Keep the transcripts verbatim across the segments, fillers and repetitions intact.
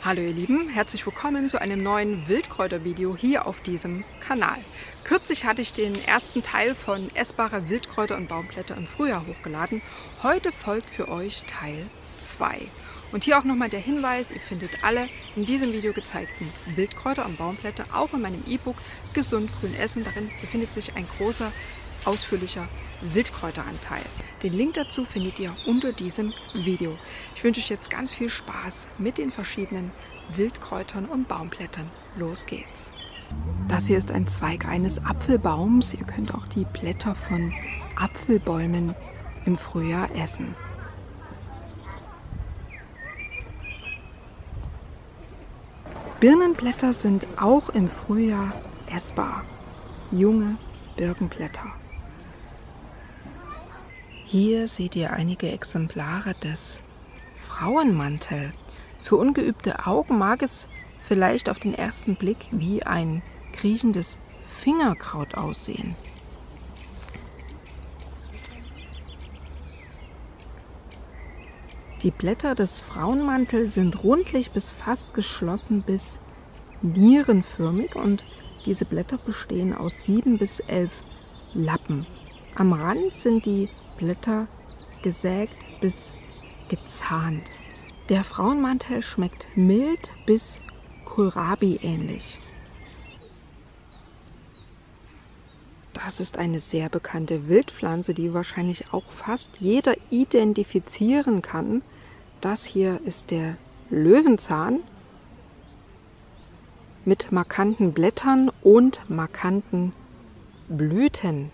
Hallo ihr Lieben, herzlich willkommen zu einem neuen Wildkräuter-Video hier auf diesem Kanal. Kürzlich hatte ich den ersten Teil von essbare Wildkräuter und Baumblätter im Frühjahr hochgeladen. Heute folgt für euch Teil zwei. Und hier auch nochmal der Hinweis, ihr findet alle in diesem Video gezeigten Wildkräuter und Baumblätter auch in meinem E-Book Gesund Grün Essen. Darin befindet sich ein großer, ausführlicher Wildkräuteranteil. Den Link dazu findet ihr unter diesem Video. Ich wünsche euch jetzt ganz viel Spaß mit den verschiedenen Wildkräutern und Baumblättern. Los geht's! Das hier ist ein Zweig eines Apfelbaums. Ihr könnt auch die Blätter von Apfelbäumen im Frühjahr essen. Birnenblätter sind auch im Frühjahr essbar. Junge Birkenblätter. Hier seht ihr einige Exemplare des Frauenmantel. Für ungeübte Augen mag es vielleicht auf den ersten Blick wie ein kriechendes Fingerkraut aussehen. Die Blätter des Frauenmantels sind rundlich bis fast geschlossen bis nierenförmig und diese Blätter bestehen aus sieben bis elf Lappen. Am Rand sind die Blätter gesägt bis gezahnt. Der Frauenmantel schmeckt mild bis Kohlrabi ähnlich. Das ist eine sehr bekannte Wildpflanze, die wahrscheinlich auch fast jeder identifizieren kann. Das hier ist der Löwenzahn mit markanten Blättern und markanten Blüten.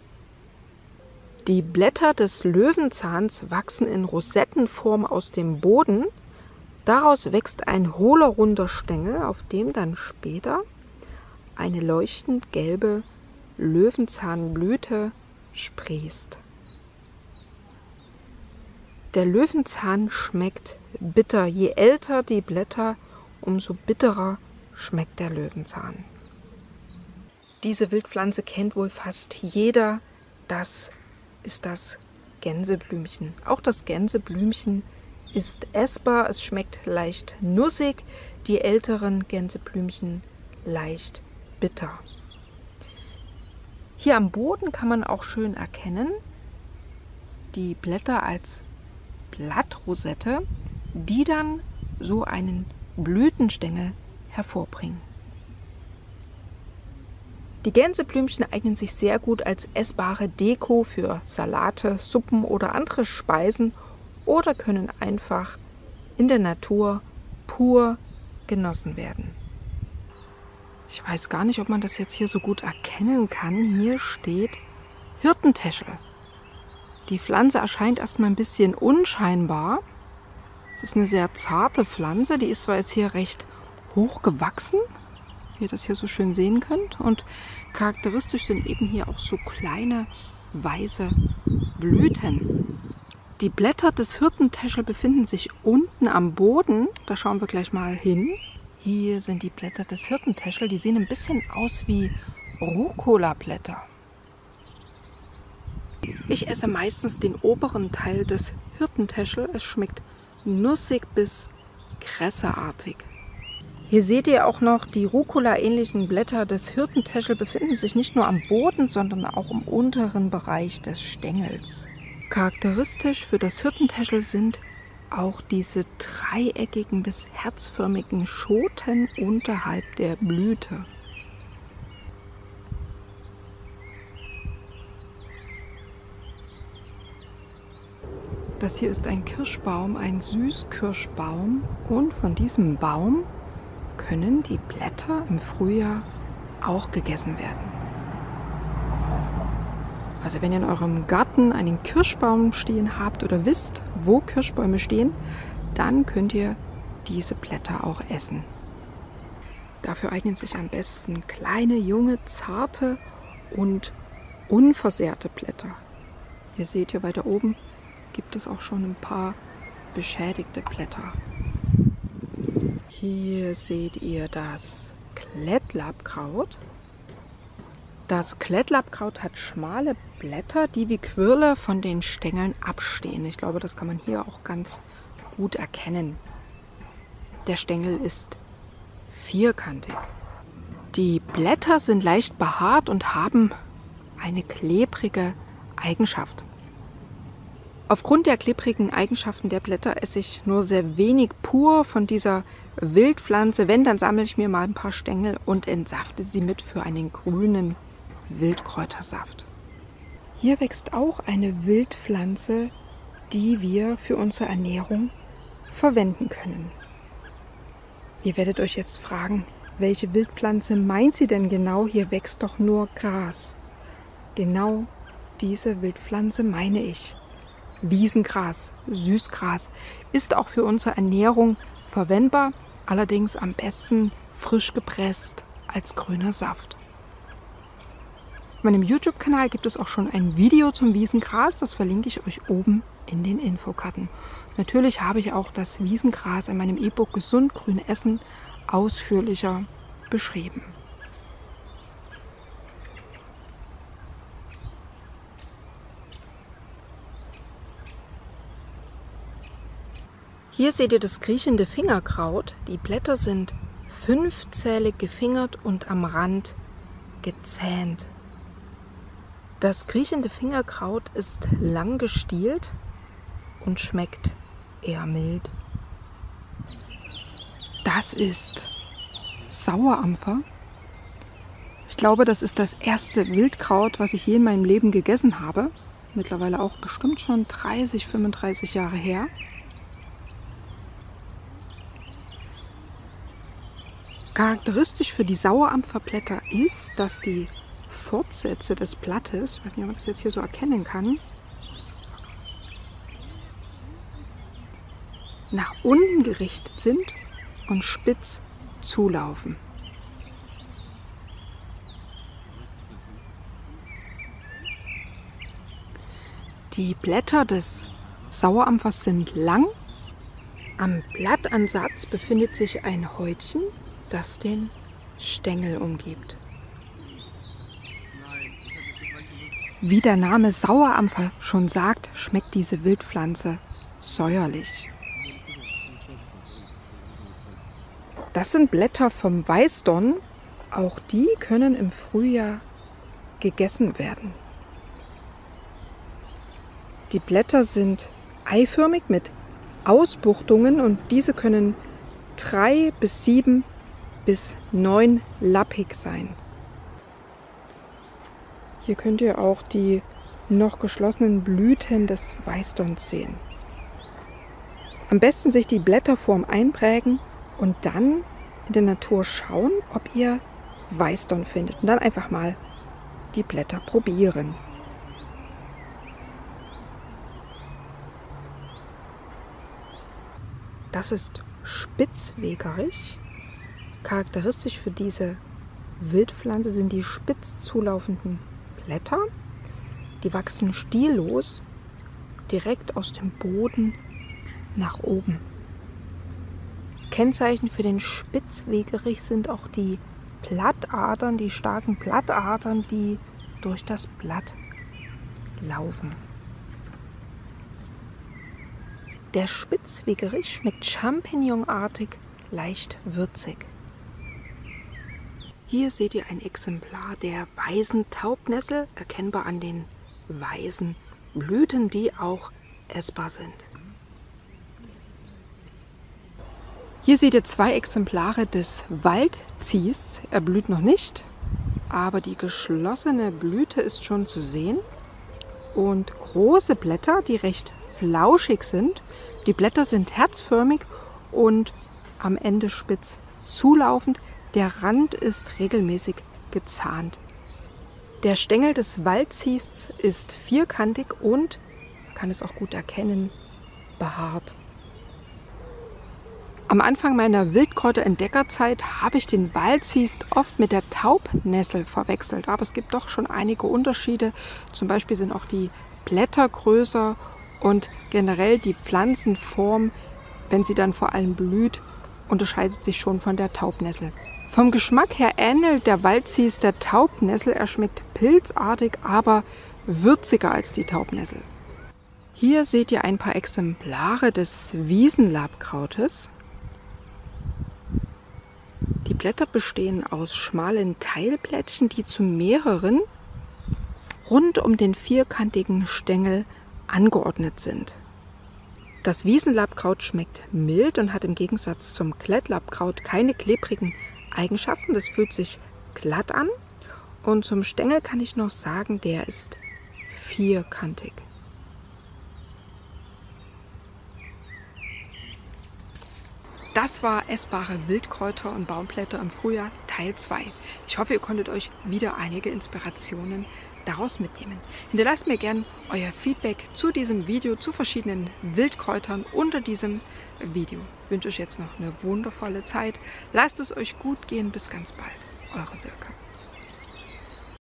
Die Blätter des Löwenzahns wachsen in Rosettenform aus dem Boden. Daraus wächst ein hohler, runder Stängel, auf dem dann später eine leuchtend gelbe Löwenzahnblüte sprießt. Der Löwenzahn schmeckt bitter. Je älter die Blätter, umso bitterer schmeckt der Löwenzahn. Diese Wildpflanze kennt wohl fast jeder. Das ist das Gänseblümchen. Auch das Gänseblümchen ist essbar. Es schmeckt leicht nussig, die älteren Gänseblümchen leicht bitter. Hier am Boden kann man auch schön erkennen, die Blätter als Blattrosette, die dann so einen Blütenstängel hervorbringen. Die Gänseblümchen eignen sich sehr gut als essbare Deko für Salate, Suppen oder andere Speisen oder können einfach in der Natur pur genossen werden. Ich weiß gar nicht, ob man das jetzt hier so gut erkennen kann. Hier steht Hirtentäschel. Die Pflanze erscheint erstmal ein bisschen unscheinbar. Es ist eine sehr zarte Pflanze, die ist zwar jetzt hier recht hoch gewachsen, wie ihr das hier so schön sehen könnt. Und charakteristisch sind eben hier auch so kleine weiße Blüten. Die Blätter des Hirtentäschel befinden sich unten am Boden. Da schauen wir gleich mal hin. Hier sind die Blätter des Hirtentäschel. Die sehen ein bisschen aus wie Rucola-Blätter. Ich esse meistens den oberen Teil des Hirtentäschel. Es schmeckt nussig bis kresseartig. Hier seht ihr auch noch, die Rucola-ähnlichen Blätter des Hirtentäschel befinden sich nicht nur am Boden, sondern auch im unteren Bereich des Stängels. Charakteristisch für das Hirtentäschel sind auch diese dreieckigen bis herzförmigen Schoten unterhalb der Blüte. Das hier ist ein Kirschbaum, ein Süßkirschbaum, und von diesem Baum können die Blätter im Frühjahr auch gegessen werden. Also wenn ihr in eurem Garten einen Kirschbaum stehen habt oder wisst, wo Kirschbäume stehen, dann könnt ihr diese Blätter auch essen. Dafür eignen sich am besten kleine, junge, zarte und unversehrte Blätter. Ihr seht hier weiter oben, gibt es auch schon ein paar beschädigte Blätter. Hier seht ihr das Klettlabkraut. Das Klettlabkraut hat schmale Blätter, die wie Quirle von den Stängeln abstehen. Ich glaube, das kann man hier auch ganz gut erkennen. Der Stängel ist vierkantig. Die Blätter sind leicht behaart und haben eine klebrige Eigenschaft. Aufgrund der klebrigen Eigenschaften der Blätter esse ich nur sehr wenig pur von dieser Wildpflanze. Wenn, dann sammle ich mir mal ein paar Stängel und entsafte sie mit für einen grünen Wildkräutersaft. Hier wächst auch eine Wildpflanze, die wir für unsere Ernährung verwenden können. Ihr werdet euch jetzt fragen, welche Wildpflanze meint sie denn genau? Hier wächst doch nur Gras. Genau diese Wildpflanze meine ich. Wiesengras, Süßgras, ist auch für unsere Ernährung verwendbar, allerdings am besten frisch gepresst als grüner Saft. Auf meinem YouTube-Kanal gibt es auch schon ein Video zum Wiesengras, das verlinke ich euch oben in den Infokarten. Natürlich habe ich auch das Wiesengras in meinem E-Book Gesund Grün Essen ausführlicher beschrieben. Hier seht ihr das kriechende Fingerkraut. Die Blätter sind fünfzählig gefingert und am Rand gezähnt. Das kriechende Fingerkraut ist lang gestielt und schmeckt eher mild. Das ist Sauerampfer. Ich glaube, das ist das erste Wildkraut, was ich je in meinem Leben gegessen habe. Mittlerweile auch bestimmt schon dreißig, fünfunddreißig Jahre her. Charakteristisch für die Sauerampferblätter ist, dass die Fortsätze des Blattes, ich weiß nicht, ob man das jetzt hier so erkennen kann, nach unten gerichtet sind und spitz zulaufen. Die Blätter des Sauerampfers sind lang. Am Blattansatz befindet sich ein Häutchen, das den Stängel umgibt. Wie der Name Sauerampfer schon sagt, schmeckt diese Wildpflanze säuerlich. Das sind Blätter vom Weißdorn. Auch die können im Frühjahr gegessen werden. Die Blätter sind eiförmig mit Ausbuchtungen und diese können drei bis sieben bis neun lappig sein. Hier könnt ihr auch die noch geschlossenen Blüten des Weißdorns sehen. Am besten sich die Blätterform einprägen und dann in der Natur schauen, ob ihr Weißdorn findet. Und dann einfach mal die Blätter probieren. Das ist Spitzwegerich. Charakteristisch für diese Wildpflanze sind die spitz zulaufenden Blätter. Die wachsen stiellos direkt aus dem Boden nach oben. Kennzeichen für den Spitzwegerich sind auch die Blattadern, die starken Blattadern, die durch das Blatt laufen. Der Spitzwegerich schmeckt champignonartig, leicht würzig. Hier seht ihr ein Exemplar der weißen Taubnessel, erkennbar an den weißen Blüten, die auch essbar sind. Hier seht ihr zwei Exemplare des Waldziests. Er blüht noch nicht, aber die geschlossene Blüte ist schon zu sehen. Und große Blätter, die recht flauschig sind. Die Blätter sind herzförmig und am Ende spitz zulaufend. Der Rand ist regelmäßig gezahnt. Der Stängel des Waldziests ist vierkantig und, man kann es auch gut erkennen, behaart. Am Anfang meiner Wildkräuterentdeckerzeit habe ich den Waldziest oft mit der Taubnessel verwechselt, aber es gibt doch schon einige Unterschiede. Zum Beispiel sind auch die Blätter größer und generell die Pflanzenform, wenn sie dann vor allem blüht, unterscheidet sich schon von der Taubnessel. Vom Geschmack her ähnelt der Waldziest der Taubnessel. Er schmeckt pilzartig, aber würziger als die Taubnessel. Hier seht ihr ein paar Exemplare des Wiesenlabkrautes. Blätter bestehen aus schmalen Teilblättchen, die zu mehreren rund um den vierkantigen Stängel angeordnet sind. Das Wiesenlabkraut schmeckt mild und hat im Gegensatz zum Klettlabkraut keine klebrigen Eigenschaften. Das fühlt sich glatt an. Und zum Stängel kann ich noch sagen, der ist vierkantig. Das war essbare Wildkräuter und Baumblätter im Frühjahr Teil zwei. Ich hoffe, ihr konntet euch wieder einige Inspirationen daraus mitnehmen. Hinterlasst mir gerne euer Feedback zu diesem Video, zu verschiedenen Wildkräutern unter diesem Video. Ich wünsche euch jetzt noch eine wundervolle Zeit. Lasst es euch gut gehen. Bis ganz bald. Eure Sönke.